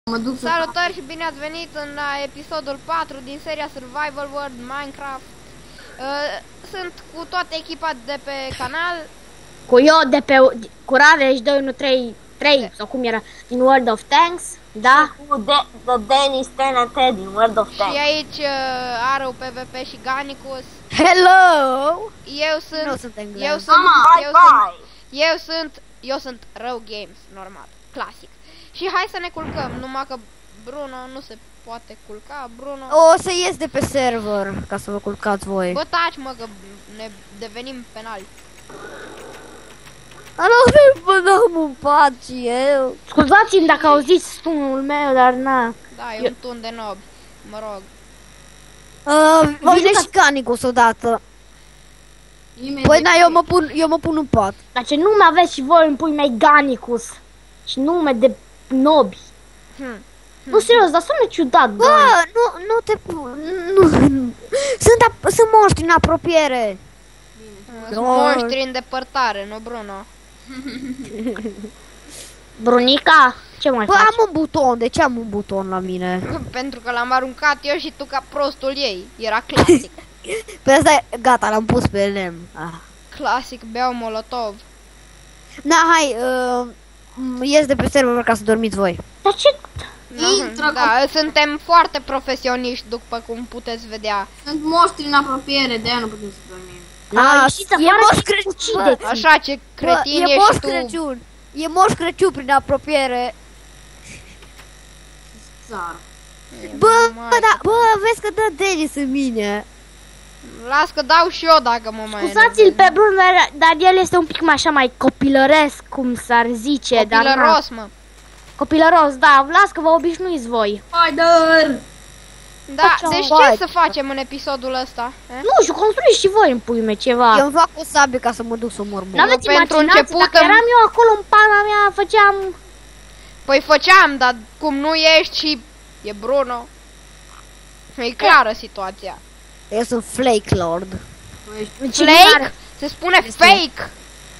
Mă duc să... Salutări și bine ați venit în episodul 4 din seria Survival World Minecraft. Sunt cu toată echipa de pe canal. Cu eu de pe cu Raveș 213 sau cum era din World of Tanks, da? Cu The Dennis TNT din World of Tanks. Și aici Arău PvP și Ganicus. Hello! Eu sunt Rău Games, normal, clasic. Și hai să ne culcăm, numai că Bruno nu se poate culca, Bruno... O să ies de pe server ca să vă culcați voi. Bă, taci mă, că ne devenim penali. Am un pat și eu. Scuzați-mi dacă auziți sunul meu, dar na. Da, e un tun de nob, mă rog. Vine și Canicus odată. Păi na, eu mă pun în pat. Dar ce nume aveți și voi în pui mei Ganicus? Și nume de nobi. Nu, serios, dar sună ciudat, bă. Nu te pun. Sunt monștri în apropiere. Sunt monștri în depărtare, nu Bruno? Brunica, ce mai bă, faci? am un buton, de ce am un buton la mine? Pentru că l-am aruncat eu și tu ca prostul ei. Era clasic. Pe asta, gata, l-am pus pe lemn. Clasic, beau molotov. Na, hai, ies de pe server ca să dormiți voi. Dar ce? Da, suntem foarte profesioniști, după cum puteți vedea. Sunt monștri în apropiere, de-aia nu putem să dormim. E Moș Crăciun. Așa, ce cretin ești tu. Crăciun. E Moș Crăciun prin apropiere. Țară. Bă, vezi că dă Dennis în mine. Las că dau și eu dacă mă mai... Scuzați-l pe Bruno, dar el este un pic mai așa mai copilăresc, cum s-ar zice. Copilăros, mă. Copilăros, da, las că vă obișnuiți voi. Spider! Da, deci ce să facem în episodul ăsta? Nu știu, construiți și voi în pui mei ceva. Eu îmi fac o sabie ca să mă duc să mor. N-aveți imaginație, dacă eram eu acolo în pana mea, făceam... Păi făceam, dar cum nu ești și e Bruno, e clară situația. Eu sunt Flake Lord. Flake? Se spune fake!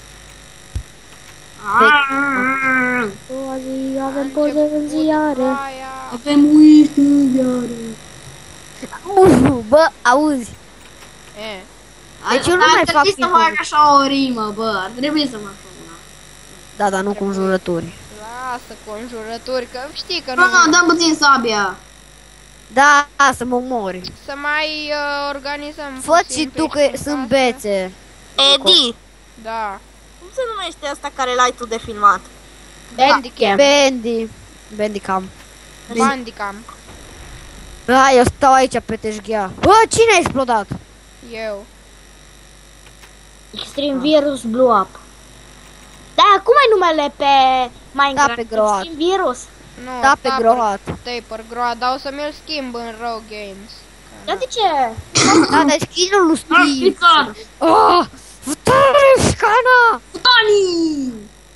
Avem poze în ziare. Avem uiși în ziare. Bă, auzi. Deci eu nu mai fac să fac așa o rimă, bă, ar trebui să fac una. Da, dar nu cu înjurături. Lasă cu înjurături, că știi că nu... Nu, dăm puțin sabia. Da, să mă omori. Să mai organizăm. Fă-ți și tu că sunt bețe. Edi! Da. Cum se numește asta care l-ai tu de filmat? Bandicam. Bandicam. Bandicam. Da, eu stau aici pe teșghea. Bă, cine a explodat? Eu. Extreme Virus Blew Up. Da, cum ai numele pe Minecraft? Da, pe Groat. Extreme Virus? Nu, da, pe Groat. Taper Groat, dar o să mi-l schimb în Raw Games. Da, de ce? Da, dar skin-ul lui Steve. Scana! Futani!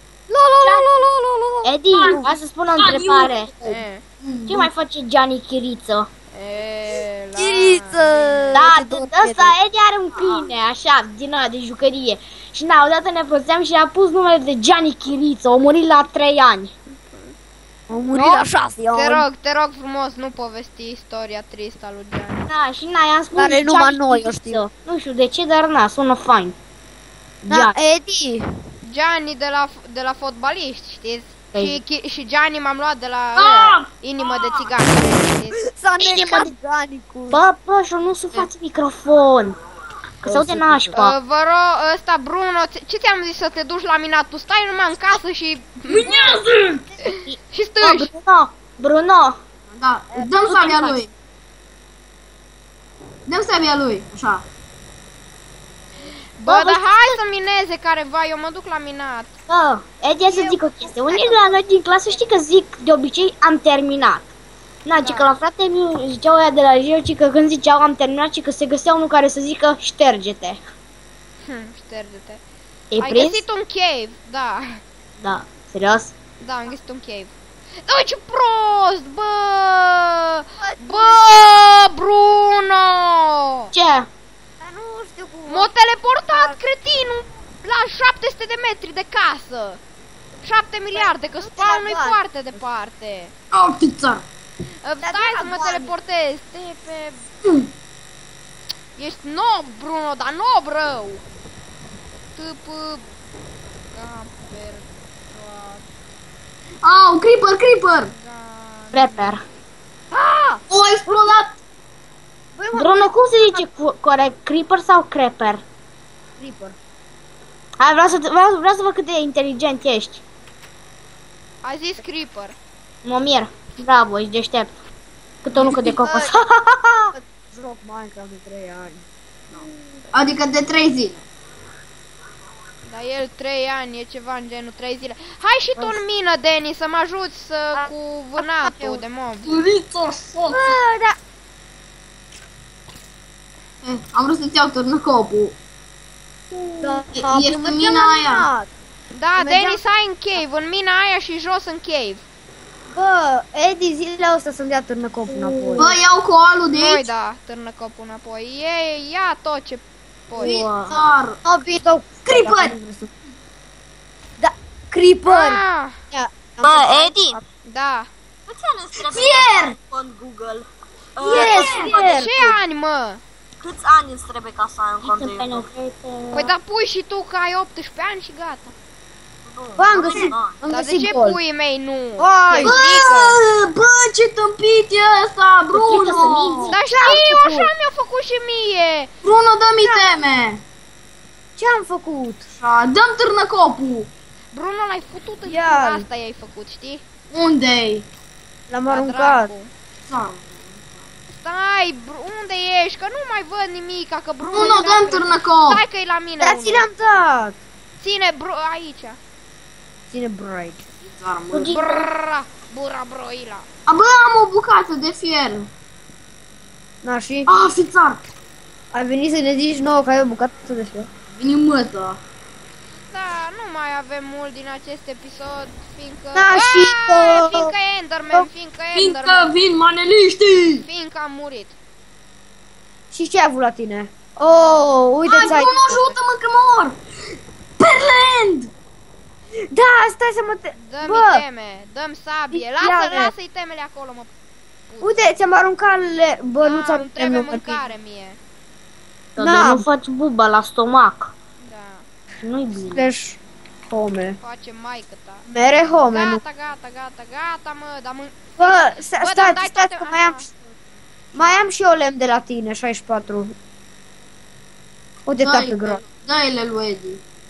Edi, hai să spun o întrebare. Ce mai face Gianni Chiriță? Chiriță! Da, ăsta Edi are un câine, așa, din ăla de jucărie. Și na, odată ne prosteam și a pus numele de Gianni Chiriță, a murit la 3 ani. A murit la 6 ani. Te rog frumos, nu povesti istoria tristă a lui Gianni. Da, și na, i-am spus Dar numai noi o știu. Nu știu de ce, dar na, sună fain. Da, Edi. Gianni de la fotbaliști, știți? Și Gianni m-am luat de la inimă de țigan. S-a necat Ganicus. Bă, și nu suflați microfon. Că se aude nașpa. Vă rog, ăsta Bruno, ce ți-am zis să te duci la minat? Tu stai numai în casă și... și stângi. Bruno. Da, dăm sabia lui. Dăm sabia lui, așa. Bă, dar hai să mineze careva, eu mă duc la minat. Bă, Edi, să zic o chestie. Unii la noi din clasă știi că zic de obicei am terminat. Na, ci că la frate meu ziceau ăia de la Rio, ci că când ziceau am terminat, ci că se găsea unul care să zică șterge-te. Șterge-te. Ai prins? Găsit un cave, da. Da, serios? Da, am găsit un cave. Da, ce prost, bă! Bă, Bruno! Ce? Nu știu cum. M-a teleportat cretinul la 700 de metri de casă. 7 miliarde, că spawn-ul e foarte departe. Oh, fițar. Stai să mă teleportez. Te pe... Ești nob, Bruno, dar nob rău. Tâpă... Au, creeper. Prepper. O, a explodat. Bruno, cum se zice corect? Creeper sau creeper? Creeper. Hai, vreau să văd cât de inteligent ești. A zis creeper. Mă mir. Bravo, ești deștept. Cât o nucă de cocos. Joc Minecraft de 3 ani. Adică de 3 zile. Dar el 3 ani, e ceva în genul 3 zile. Hai și tu în mină, Deni, să mă ajuți cu vânatul de mob. Da. Am vrut să-ți iau târnăcopul. Ești în mina aia. Da, Deni, să ai în cave, în mina aia și jos în cave. Bă, Edi, zilele astea să-mi dea târnăcopul înapoi. Bă, iau coalul de Noi aici. da, târnăcopul înapoi. Ia tot ce poți. Fițar. Creeper! Da, Creeper! Ah, Ia, Bă, Edi, da. câți ani îți trebuie Fier! cont Google? Fier! Ce ani, mă? Câți ani îți trebuie ca să ai un cont de YouTube? Păi da, pui și tu că ai 18 ani și gata. Bă, am găsit, am Dar de găsit ce gol. puii mei nu? Hai! Se strică. Bă, ce tâmpit e ăsta, Bruno. Dar știu, așa mi-a făcut și mie. Bruno, dă-mi teme. Ce am făcut? Așa, dăm târnăcopul. Bruno, l-ai futut în Ia. asta i-ai făcut, știi? Unde-i? L-am La aruncat. dracu. Fițar. Stai, unde ești? Că nu mai văd nimica, că Bruno... Bruno, e dăm la- târnăcop. Stai că e la mine Da, unul. ți le-am dat. Ține, aici. Ține bright. Fițar, mă. Bura broila. A, bă, am o bucată de fier. Na, și Ah, fițar. ai venit să ne zici nouă că ai o bucată de fier. Vine mătă. Da, nu mai avem mult din acest episod, fiindcă... Da, și că- Fiindcă Enderman, fiindcă Fiindcă Enderman, vin maneliștii. fiindcă am murit. Și ce ai avut la tine? Oh, uite Hai, ți-ai... Bruno, ajută-mă că mor. Perland. Da, stai să mă... Dă-mi Bă, teme, dăm sabie, Ia-le. lasă-i temele acolo, mă. uite, ți-am aruncat Bă, nu Da, ți-am îmi trebuie mâncare mie. Dar Da. nu faci buba la stomac. Da, Nu-i bine. Slash home. face maică ta. Mere home, nu. Gata, mă, dar Bă, Bă, stai, dar dai stai, toate- că mai am și eu lemn de la tine, 64. Uite, tată gros. Dă-i-le lui Edi.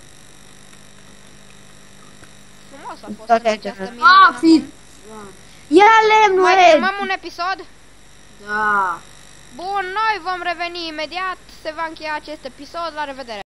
frumos a fost Toate în acestea. această Ah, minune. fi. Ia lemnul, Mai Ed. filmăm un episod? Da. Bun, noi vom reveni imediat, se va încheia acest episod, la revedere!